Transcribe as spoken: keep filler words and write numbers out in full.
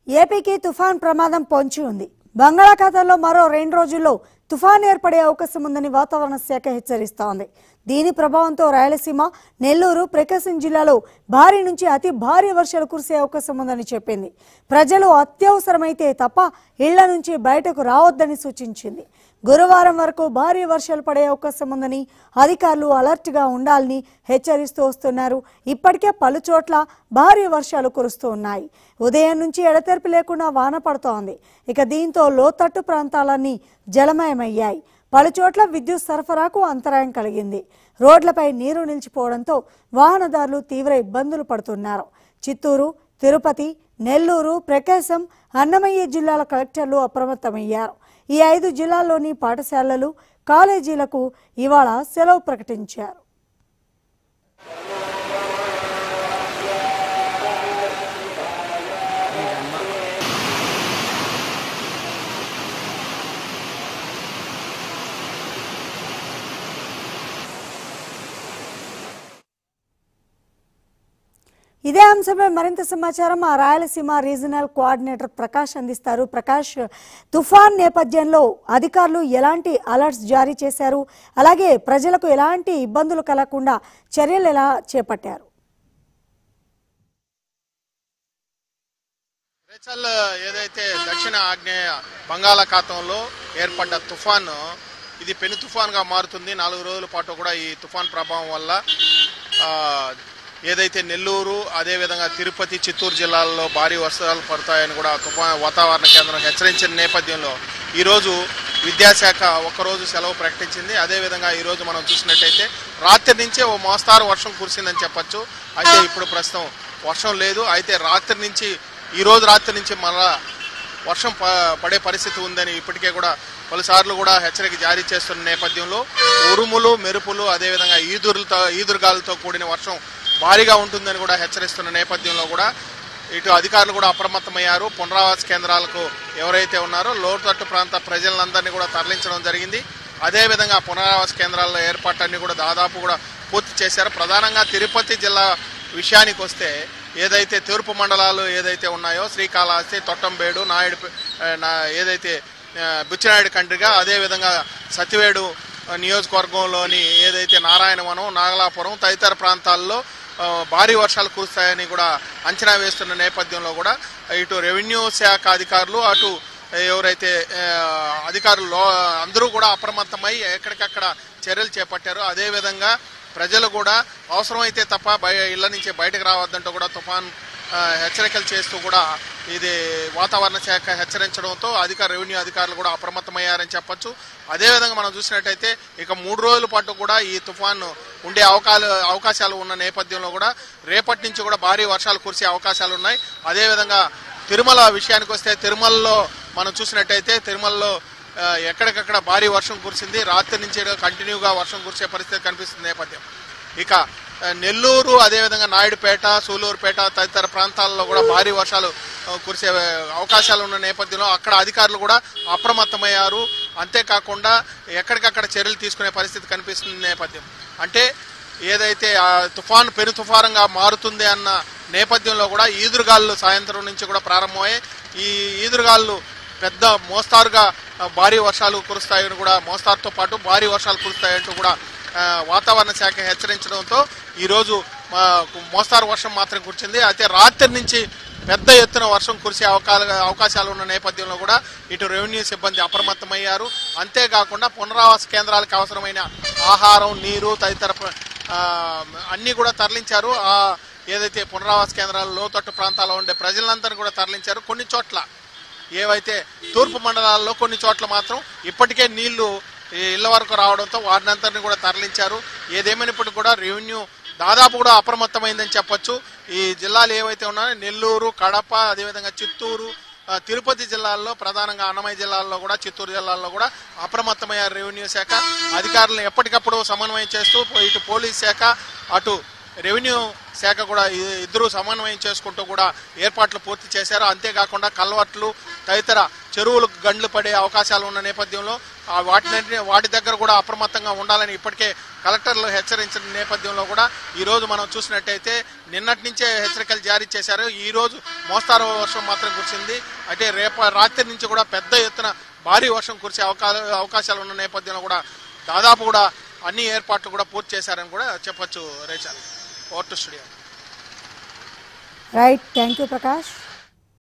ఏపీకి తుఫాన్ ప్రమాదం పొంచి ఉంది. బంగాళాఖాతంలో మరో రెండు రోజుల్లో తుఫాన్ ఏర్పడే అవకాశం ఉందని వాతావరణ శాఖ హెచ్చరిస్తోంది. దీని ప్రభావంతో రాయలసీమ, నెల్లూరు, ప్రకాశం జిల్లాలో భారీ నుంచి అతి భారీ వర్షాలు కురిసే అవకాశం ఉందని చెప్పింది. ప్రజలు అత్యవసరమైతే తప్ప ఇళ్ల నుంచి బయటకు రావద్దని సూచించింది. గురువారం వరకు భారీ వర్షాలు పడే అవకాశం ఉందని అధికారులు అలర్ట్గా ఉండాలని హెచ్చరిస్తూ వస్తున్నారు. ఇప్పటికే పలు చోట్ల భారీ వర్షాలు కురుస్తూ ఉన్నాయి. ఉదయం నుంచి ఎడతెరిపి లేకుండా వాన పడుతోంది. ఇక దీంతో లోతట్టు ప్రాంతాలన్నీ జలమయమయ్యాయి. పలు చోట్ల విద్యుత్ సరఫరాకు అంతరాయం కలిగింది. రోడ్లపై నీరు నిలిచిపోవడంతో వాహనదారులు తీవ్ర ఇబ్బందులు పడుతున్నారు. చిత్తూరు, తిరుపతి, నెల్లూరు, ప్రకాశం, అన్నమయ్య జిల్లాల కలెక్టర్లు అప్రమత్తమయ్యారు. ఈ ఐదు జిల్లాల్లోని పాఠశాలలు, కాలేజీలకు ఇవాళ సెలవు ప్రకటించారు. ఇదే అంశంపై మరింత సమాచారం మా రాయలసీమ రీజనల్ కోఆర్డినేటర్ ప్రకాష్ అందిస్తారు. ప్రకాష్, తుఫాన్ నేపథ్యంలో అధికారులు ఎలాంటి అలర్ట్స్ జారీ చేశారు, అలాగే ప్రజలకు ఎలాంటి ఇబ్బందులు కలగకుండా చర్యలు ఎలా చేపట్టారు? ఏదైతే దక్షిణ ఆగ్నేయ బంగాళాఖాతంలో ఏర్పడ్డ తుఫాను ఇది పెను తుఫాన్గా మారుతుంది. నాలుగు రోజుల పాటు కూడా ఈ తుఫాన్ ప్రభావం వల్ల ఏదైతే నెల్లూరు, అదేవిధంగా తిరుపతి, చిత్తూరు జిల్లాల్లో భారీ వర్షాలు పడతాయని కూడా తుఫాన్ వాతావరణ కేంద్రం హెచ్చరించిన నేపథ్యంలో ఈరోజు విద్యాశాఖ ఒక్కరోజు సెలవు ప్రకటించింది. అదేవిధంగా ఈరోజు మనం చూసినట్టయితే రాత్రి నుంచే ఓ మోస్తారు వర్షం కురిసిందని చెప్పచ్చు. అయితే ఇప్పుడు ప్రస్తుతం వర్షం లేదు. అయితే రాత్రి నుంచి ఈరోజు రాత్రి నుంచి మళ్ళా వర్షం పడే పరిస్థితి ఉందని ఇప్పటికే కూడా పలుసార్లు కూడా హెచ్చరిక జారీ చేస్తున్న నేపథ్యంలో ఉరుములు, మెరుపులు, అదేవిధంగా ఈదురులతో ఈదురుగాలతో కూడిన వర్షం భారీగా ఉంటుందని కూడా హెచ్చరిస్తున్న నేపథ్యంలో కూడా ఇటు అధికారులు కూడా అప్రమత్తమయ్యారు. పునరావాస కేంద్రాలకు ఎవరైతే ఉన్నారో లోతట్టు ప్రాంత ప్రజలందరినీ కూడా తరలించడం జరిగింది. అదేవిధంగా పునరావాస కేంద్రాల ఏర్పాట్లన్నీ కూడా దాదాపు కూడా పూర్తి చేశారు. ప్రధానంగా తిరుపతి జిల్లా విషయానికి వస్తే ఏదైతే తూర్పు మండలాలు ఏదైతే ఉన్నాయో శ్రీకాళహస్తి, తొట్టంబేడు, నాయుడు ఏదైతే బుచ్చినాయుడు కండ్రిగా, అదేవిధంగా సతివేడు నియోజకవర్గంలోని ఏదైతే నారాయణవనం, నాగలాపురం తదితర ప్రాంతాల్లో భారీ వర్షాలు కురుస్తాయని కూడా అంచనా వేస్తున్న నేపథ్యంలో కూడా ఇటు రెవెన్యూ శాఖ అధికారులు, అటు ఎవరైతే అధికారులు అందరూ కూడా అప్రమత్తమై ఎక్కడికక్కడ చర్యలు చేపట్టారు. అదేవిధంగా ప్రజలు కూడా అవసరమైతే తప్ప బయ ఇళ్ల నుంచి బయటకు రావద్దంటూ కూడా తుఫాన్ హెచ్చరికలు చేస్తూ కూడా ఇది వాతావరణ శాఖ హెచ్చరించడంతో అధికార రెవెన్యూ అధికారులు కూడా అప్రమత్తమయ్యారని చెప్పొచ్చు. అదేవిధంగా మనం చూసినట్టయితే ఇక మూడు రోజుల పాటు కూడా ఈ తుఫాను ఉండే అవకాశాలు అవకాశాలు ఉన్న నేపథ్యంలో కూడా రేపటి నుంచి కూడా భారీ వర్షాలు కురిసే అవకాశాలు ఉన్నాయి. అదేవిధంగా తిరుమల విషయానికి వస్తే తిరుమలలో మనం చూసినట్టయితే తిరుమలలో ఎక్కడికక్కడ భారీ వర్షం కురిసింది. రాత్రి నుంచి కంటిన్యూగా వర్షం కురిసే పరిస్థితి కనిపిస్తుంది నేపథ్యం. ఇక నెల్లూరు, అదేవిధంగా నాయుడుపేట, సూలూరుపేట తదితర ప్రాంతాల్లో కూడా భారీ వర్షాలు కురిసే అవకాశాలు ఉన్న నేపథ్యంలో అక్కడ అధికారులు కూడా అప్రమత్తమయ్యారు. అంతేకాకుండా ఎక్కడికక్కడ చర్యలు తీసుకునే పరిస్థితి కనిపిస్తుంది నేపథ్యం. అంటే ఏదైతే తుఫాను పెను తుఫానుగా మారుతుంది అన్న నేపథ్యంలో కూడా ఈదురుగాళ్ళు సాయంత్రం నుంచి కూడా ప్రారంభమయ్యాయి. ఈ ఈదురుగాళ్ళు పెద్ద మోస్తారుగా భారీ వర్షాలు కురుస్తాయని కూడా మోస్తారుతో పాటు భారీ వర్షాలు కురుస్తాయంటూ కూడా వాతావరణ శాఖ హెచ్చరించడంతో ఈరోజు మోస్తారు వర్షం మాత్రం కురిచింది. అయితే రాత్రి నుంచి పెద్ద ఎత్తున వర్షం కురిసే అవకాశాలు ఉన్న నేపథ్యంలో కూడా ఇటు రెవెన్యూ సిబ్బంది అప్రమత్తమయ్యారు. అంతేకాకుండా పునరావాస కేంద్రాలకు అవసరమైన ఆహారం, నీరు తదితర అన్నీ కూడా తరలించారు. ఏదైతే పునరావాస కేంద్రాలు లోతట్టు ప్రాంతాల్లో ఉండే ప్రజలందరినీ కూడా తరలించారు. కొన్ని చోట్ల ఏవైతే తూర్పు మండలాల్లో కొన్ని చోట్ల మాత్రం ఇప్పటికే నీళ్లు ఇళ్ల వరకు రావడంతో వారినందరినీ కూడా తరలించారు. ఏదేమైనప్పటికీ కూడా రెవెన్యూ దాదాపు కూడా అప్రమత్తమైందని చెప్పొచ్చు. ఈ జిల్లాలు ఏవైతే ఉన్నాయో నెల్లూరు, కడప, అదేవిధంగా చిత్తూరు, తిరుపతి జిల్లాల్లో, ప్రధానంగా అన్నమయ్య జిల్లాల్లో కూడా చిత్తూరు జిల్లాల్లో కూడా అప్రమత్తమయ్యారు రెవెన్యూ శాఖ. అధికారులను ఎప్పటికప్పుడు సమన్వయం చేస్తూ ఇటు పోలీస్ శాఖ, అటు రెవెన్యూ శాఖ కూడా ఇద్దరు సమన్వయం చేసుకుంటూ కూడా ఏర్పాట్లు పూర్తి చేశారు. అంతేకాకుండా కల్వర్ట్లు తదితర చెరువులకు గండ్లు పడే అవకాశాలు ఉన్న నేపథ్యంలో వాటిని వాటి దగ్గర కూడా అప్రమత్తంగా ఉండాలని ఇప్పటికే కలెక్టర్లు హెచ్చరించిన నేపథ్యంలో కూడా ఈరోజు మనం చూసినట్టయితే నిన్నటి నుంచే హెచ్చరికలు జారీ చేశారు. ఈరోజు మోస్తారు వర్షం మాత్రం కురిసింది. అయితే రేపు రాత్రి నుంచి కూడా పెద్ద ఎత్తున భారీ వర్షం కురిసే అవకాశ అవకాశాలు ఉన్న నేపథ్యంలో కూడా దాదాపు కూడా అన్ని ఏర్పాట్లు కూడా పూర్తి చేశారని కూడా చెప్పొచ్చు. రేచాలి over to studio. Right, thank you Prakash.